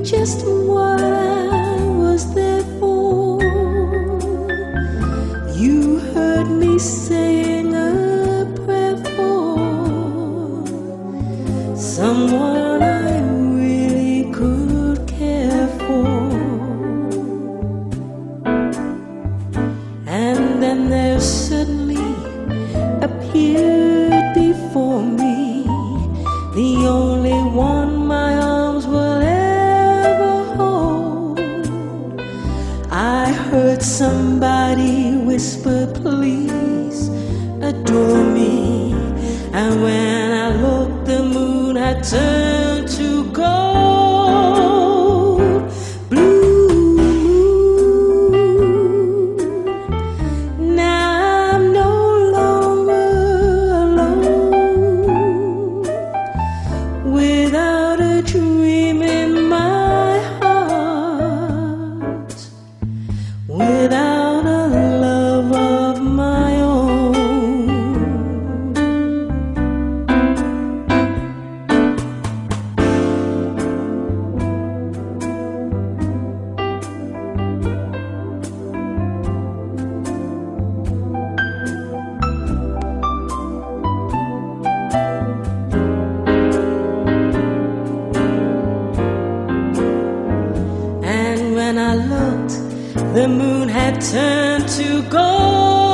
just what I was there for. You heard me saying a prayer for someone I really could care for. And then there suddenly appeared before me the only one my arms will ever hold. I heard somebody whisper, please adore me. And when I looked, the moon had turned to gold. Blue moon, now I'm no longer alone, without a dream in my heart, without a love of my own. And when I looked, the moon had turned to gold.